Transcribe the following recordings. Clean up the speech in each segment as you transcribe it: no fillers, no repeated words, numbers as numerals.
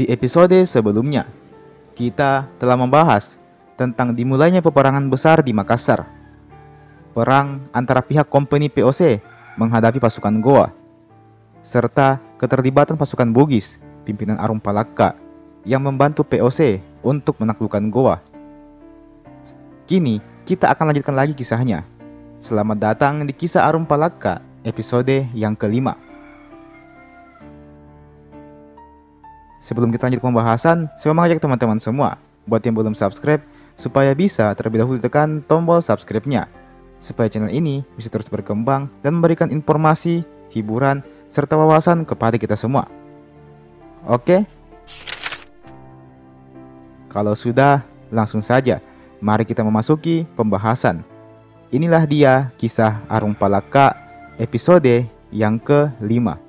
Di episode sebelumnya, kita telah membahas tentang dimulainya peperangan besar di Makassar. Perang antara pihak company POC menghadapi pasukan Goa, serta keterlibatan pasukan Bugis, pimpinan Arum Palaka, yang membantu POC untuk menaklukkan Goa. Kini, kita akan lanjutkan lagi kisahnya. Selamat datang di Kisah Arum Palaka, episode yang kelima. Sebelum kita lanjut ke pembahasan, saya mengajak teman-teman semua buat yang belum subscribe supaya bisa terlebih dahulu tekan tombol subscribe-nya, supaya channel ini bisa terus berkembang dan memberikan informasi, hiburan, serta wawasan kepada kita semua. Oke? Kalau sudah, langsung saja mari kita memasuki pembahasan. Inilah dia Kisah Arum Palaka episode yang kelima.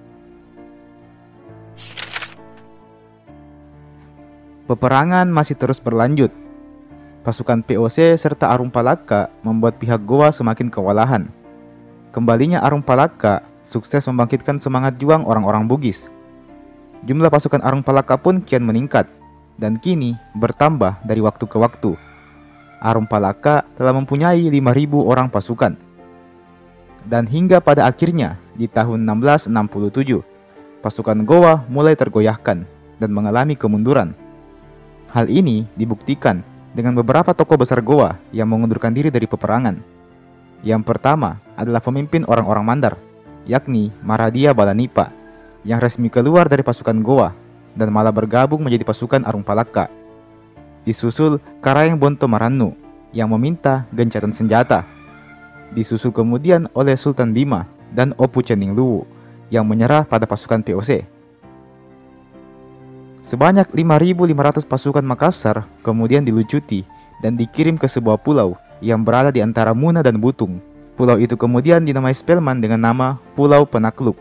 Peperangan masih terus berlanjut. Pasukan POC serta Arum Palaka membuat pihak Goa semakin kewalahan. Kembalinya Arum Palaka sukses membangkitkan semangat juang orang-orang Bugis. Jumlah pasukan Arum Palaka pun kian meningkat dan kini bertambah dari waktu ke waktu. Arum Palaka telah mempunyai 5.000 orang pasukan. Dan hingga pada akhirnya di tahun 1667, pasukan Goa mulai tergoyahkan dan mengalami kemunduran. Hal ini dibuktikan dengan beberapa tokoh besar Goa yang mengundurkan diri dari peperangan. Yang pertama adalah pemimpin orang-orang Mandar, yakni Maradia Balanipa, yang resmi keluar dari pasukan Goa dan malah bergabung menjadi pasukan Arum Palaka. Disusul Karayeng Bonto Marannu yang meminta gencatan senjata. Disusul kemudian oleh Sultan Dima dan Opu Ceningluwu yang menyerah pada pasukan POC. Sebanyak 5.500 pasukan Makassar kemudian dilucuti dan dikirim ke sebuah pulau yang berada di antara Muna dan Butung. Pulau itu kemudian dinamai Spelman dengan nama Pulau Penakluk.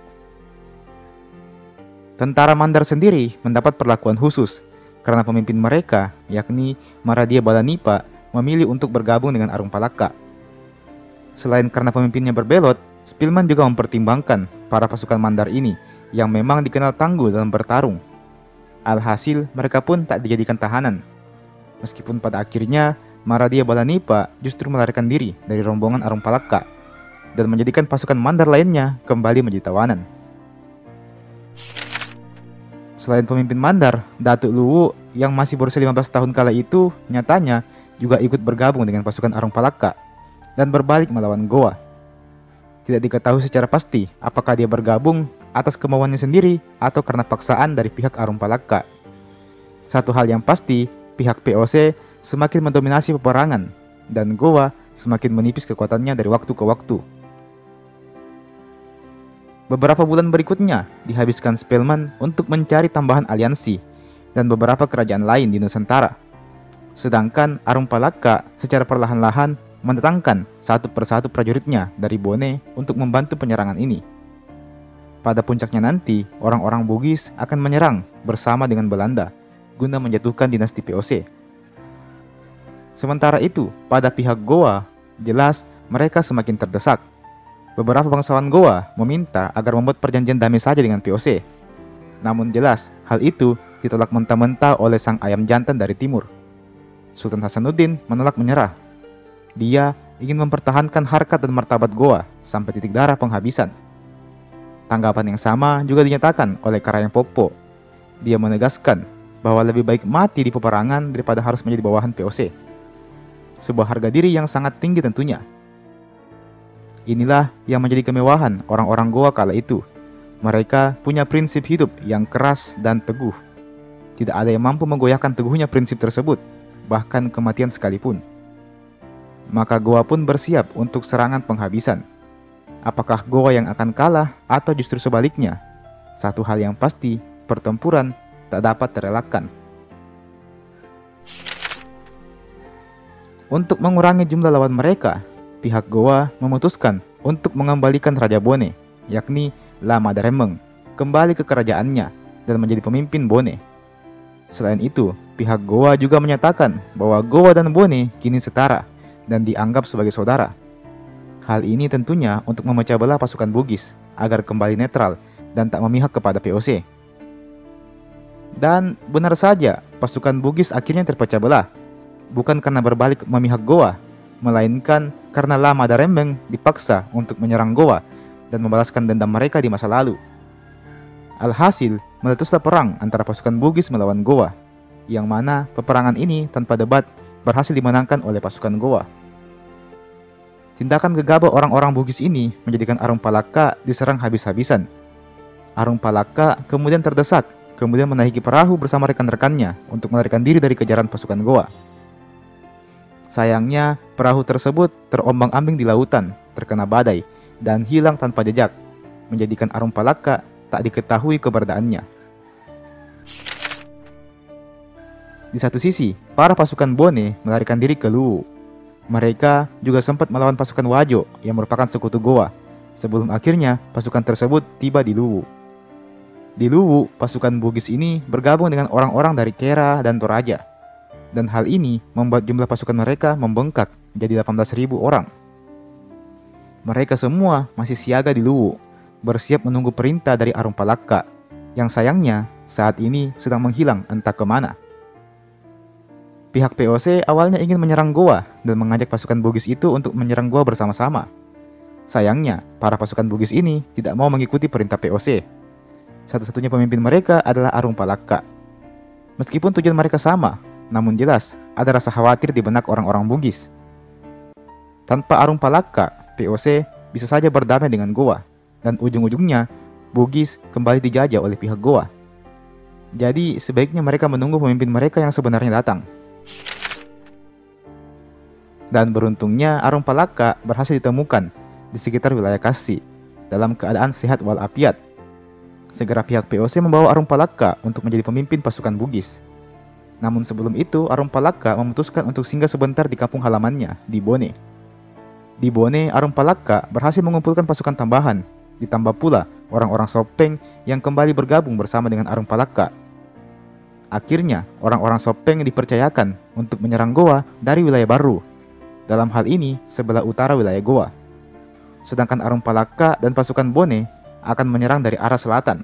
Tentara Mandar sendiri mendapat perlakuan khusus karena pemimpin mereka, yakni Maradia Balanipa, memilih untuk bergabung dengan Arum Palaka. Selain karena pemimpinnya berbelot, Spelman juga mempertimbangkan para pasukan Mandar ini yang memang dikenal tangguh dalam bertarung. Alhasil, mereka pun tak dijadikan tahanan. Meskipun pada akhirnya, Maradia Balanipa justru melarikan diri dari rombongan Arum Palaka dan menjadikan pasukan Mandar lainnya kembali menjadi tawanan. Selain pemimpin Mandar, Datuk Luwu yang masih berusia 15 tahun kala itu nyatanya juga ikut bergabung dengan pasukan Arum Palaka dan berbalik melawan Goa. Tidak diketahui secara pasti apakah dia bergabung atas kemauannya sendiri atau karena paksaan dari pihak Arum Palaka. Satu hal yang pasti, pihak POC semakin mendominasi peperangan dan Goa semakin menipis kekuatannya dari waktu ke waktu. Beberapa bulan berikutnya dihabiskan Spelman untuk mencari tambahan aliansi dan beberapa kerajaan lain di Nusantara. Sedangkan Arum Palaka secara perlahan-lahan mendatangkan satu persatu prajuritnya dari Bone untuk membantu penyerangan ini. Pada puncaknya nanti, orang-orang Bugis akan menyerang bersama dengan Belanda guna menjatuhkan dinasti POC. Sementara itu, pada pihak Goa, jelas mereka semakin terdesak. Beberapa bangsawan Goa meminta agar membuat perjanjian damai saja dengan POC. Namun jelas, hal itu ditolak mentah-mentah oleh sang ayam jantan dari timur. Sultan Hasanuddin menolak menyerah. Dia ingin mempertahankan harkat dan martabat Goa sampai titik darah penghabisan. Tanggapan yang sama juga dinyatakan oleh Karayeng Popo. Dia menegaskan bahwa lebih baik mati di peperangan daripada harus menjadi bawahan POC. Sebuah harga diri yang sangat tinggi tentunya. Inilah yang menjadi kemewahan orang-orang Goa kala itu. Mereka punya prinsip hidup yang keras dan teguh. Tidak ada yang mampu menggoyahkan teguhnya prinsip tersebut, bahkan kematian sekalipun. Maka Goa pun bersiap untuk serangan penghabisan. Apakah Goa yang akan kalah atau justru sebaliknya? Satu hal yang pasti, pertempuran tak dapat terelakkan. Untuk mengurangi jumlah lawan mereka, pihak Goa memutuskan untuk mengembalikan Raja Bone, yakni Lama Daremeng, kembali ke kerajaannya dan menjadi pemimpin Bone. Selain itu, pihak Goa juga menyatakan bahwa Goa dan Bone kini setara dan dianggap sebagai saudara. Hal ini tentunya untuk memecah belah pasukan Bugis agar kembali netral dan tak memihak kepada POC. Dan benar saja, pasukan Bugis akhirnya terpecah belah. Bukan karena berbalik memihak Goa, melainkan karena Lama dan Rembeng dipaksa untuk menyerang Goa dan membalaskan dendam mereka di masa lalu. Alhasil, meletuslah perang antara pasukan Bugis melawan Goa, yang mana peperangan ini tanpa debat berhasil dimenangkan oleh pasukan Goa. Tindakan gegabah orang-orang Bugis ini menjadikan Arung Palaka diserang habis-habisan. Arung Palaka kemudian terdesak, kemudian menaiki perahu bersama rekan-rekannya untuk melarikan diri dari kejaran pasukan Goa. Sayangnya, perahu tersebut terombang-ambing di lautan, terkena badai, dan hilang tanpa jejak, menjadikan Arung Palaka tak diketahui keberadaannya. Di satu sisi, para pasukan Bone melarikan diri ke Luwu. Mereka juga sempat melawan pasukan Wajo yang merupakan sekutu Goa, sebelum akhirnya pasukan tersebut tiba di Luwu. Di Luwu, pasukan Bugis ini bergabung dengan orang-orang dari Kera dan Toraja. Dan hal ini membuat jumlah pasukan mereka membengkak jadi 18.000 orang. Mereka semua masih siaga di Luwu, bersiap menunggu perintah dari Arung Palaka, yang sayangnya saat ini sedang menghilang entah kemana. Pihak POC awalnya ingin menyerang Goa dan mengajak pasukan Bugis itu untuk menyerang Goa bersama-sama. Sayangnya, para pasukan Bugis ini tidak mau mengikuti perintah POC. Satu-satunya pemimpin mereka adalah Arung Palaka. Meskipun tujuan mereka sama, namun jelas ada rasa khawatir di benak orang-orang Bugis. Tanpa Arung Palaka, POC bisa saja berdamai dengan Goa, dan ujung-ujungnya Bugis kembali dijajah oleh pihak Goa. Jadi sebaiknya mereka menunggu pemimpin mereka yang sebenarnya datang. Dan beruntungnya Arung Palaka berhasil ditemukan di sekitar wilayah Kasi dalam keadaan sehat walafiat. Segera pihak POC membawa Arung Palaka untuk menjadi pemimpin pasukan Bugis. Namun sebelum itu, Arung Palaka memutuskan untuk singgah sebentar di kampung halamannya, di Bone. Di Bone, Arung Palaka berhasil mengumpulkan pasukan tambahan, ditambah pula orang-orang Sopeng yang kembali bergabung bersama dengan Arung Palaka. Akhirnya, orang-orang Sopeng dipercayakan untuk menyerang Goa dari wilayah baru. Dalam hal ini, sebelah utara wilayah Goa. Sedangkan Arung Palaka dan pasukan Bone akan menyerang dari arah selatan.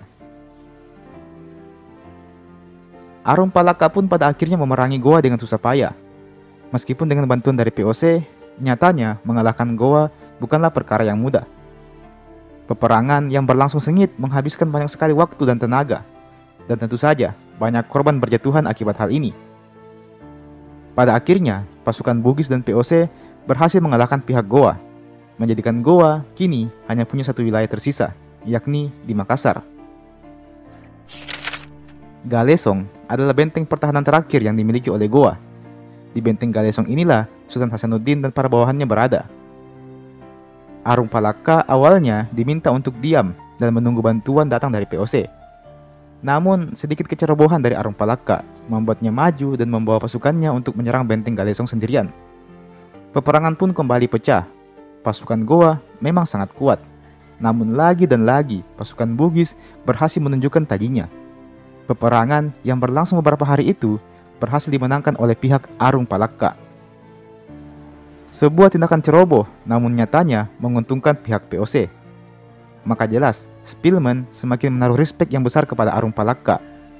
Arung Palaka pun pada akhirnya memerangi Goa dengan susah payah. Meskipun dengan bantuan dari POC, nyatanya mengalahkan Goa bukanlah perkara yang mudah. Peperangan yang berlangsung sengit menghabiskan banyak sekali waktu dan tenaga. Dan tentu saja, banyak korban berjatuhan akibat hal ini. Pada akhirnya, pasukan Bugis dan POC berhasil mengalahkan pihak Goa, menjadikan Goa kini hanya punya satu wilayah tersisa, yakni di Makassar. Galesong adalah benteng pertahanan terakhir yang dimiliki oleh Goa. Di benteng Galesong inilah Sultan Hasanuddin dan para bawahannya berada. Arung Palaka awalnya diminta untuk diam dan menunggu bantuan datang dari POC. Namun sedikit kecerobohan dari Arung Palaka membuatnya maju dan membawa pasukannya untuk menyerang benteng Galesong sendirian. Peperangan pun kembali pecah. Pasukan Goa memang sangat kuat. Namun lagi dan lagi pasukan Bugis berhasil menunjukkan tajinya. Peperangan yang berlangsung beberapa hari itu berhasil dimenangkan oleh pihak Arung Palaka. Sebuah tindakan ceroboh namun nyatanya menguntungkan pihak POC. Maka jelas, Spilman semakin menaruh respek yang besar kepada Arung Palaka.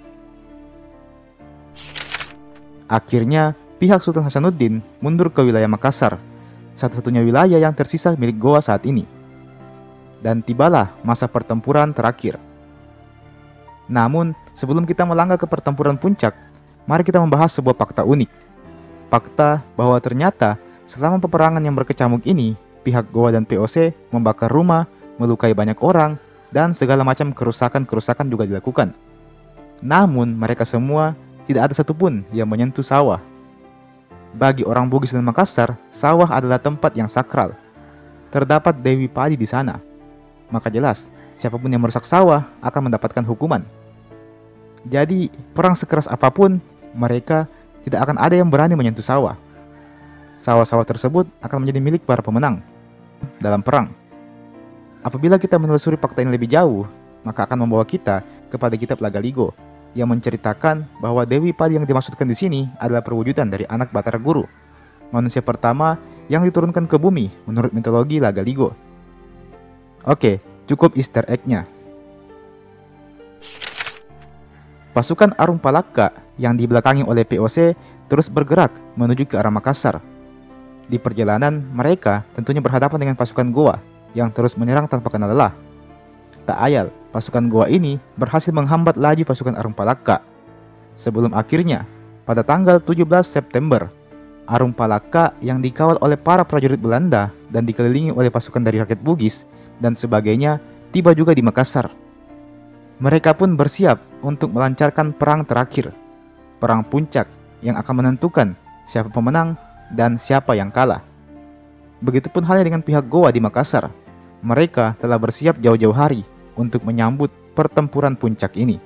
Akhirnya, pihak Sultan Hasanuddin mundur ke wilayah Makassar, satu-satunya wilayah yang tersisa milik Goa saat ini. Dan tibalah masa pertempuran terakhir. Namun, sebelum kita melangkah ke pertempuran puncak, mari kita membahas sebuah fakta unik. Fakta bahwa ternyata selama peperangan yang berkecamuk ini, pihak Goa dan POC membakar rumah, melukai banyak orang, dan segala macam kerusakan-kerusakan juga dilakukan. Namun, mereka semua tidak ada satupun yang menyentuh sawah. Bagi orang Bugis dan Makassar, sawah adalah tempat yang sakral. Terdapat Dewi Padi di sana. Maka jelas, siapapun yang merusak sawah akan mendapatkan hukuman. Jadi, perang sekeras apapun, mereka tidak akan ada yang berani menyentuh sawah. Sawah-sawah tersebut akan menjadi milik para pemenang dalam perang. Apabila kita menelusuri fakta yang lebih jauh, maka akan membawa kita kepada kitab Lagaligo yang menceritakan bahwa Dewi Padi yang dimaksudkan di sini adalah perwujudan dari anak Batara Guru, manusia pertama yang diturunkan ke bumi menurut mitologi Lagaligo. Oke, cukup Easter egg-nya. Pasukan Arumpalaka yang dibelakangi oleh POC terus bergerak menuju ke arah Makassar. Di perjalanan, mereka tentunya berhadapan dengan pasukan Goa yang terus menyerang tanpa kenal lelah. Tak ayal, pasukan Goa ini berhasil menghambat laju pasukan Arumpalaka. Sebelum akhirnya, pada tanggal 17 September, Arumpalaka yang dikawal oleh para prajurit Belanda dan dikelilingi oleh pasukan dari rakyat Bugis dan sebagainya tiba juga di Makassar. Mereka pun bersiap untuk melancarkan perang terakhir, perang puncak yang akan menentukan siapa pemenang dan siapa yang kalah. Begitupun halnya dengan pihak Goa di Makassar. Mereka telah bersiap jauh-jauh hari untuk menyambut pertempuran puncak ini.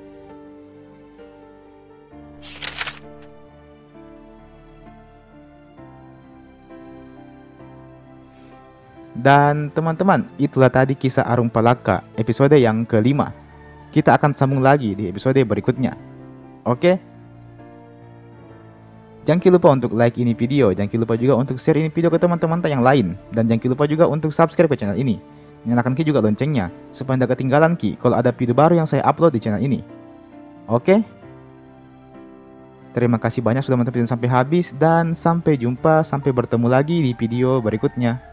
Dan teman-teman, itulah tadi kisah Arumpalaka episode yang kelima. Kita akan sambung lagi di episode berikutnya. Oke? Jangan lupa untuk like ini video, jangan lupa juga untuk share ini video ke teman-teman yang lain, dan jangan lupa juga untuk subscribe ke channel ini. Nyalakan Ki juga loncengnya, supaya tidak ketinggalan Ki kalau ada video baru yang saya upload di channel ini. Oke? Terima kasih banyak sudah menonton video sampai habis, dan sampai jumpa, sampai bertemu lagi di video berikutnya.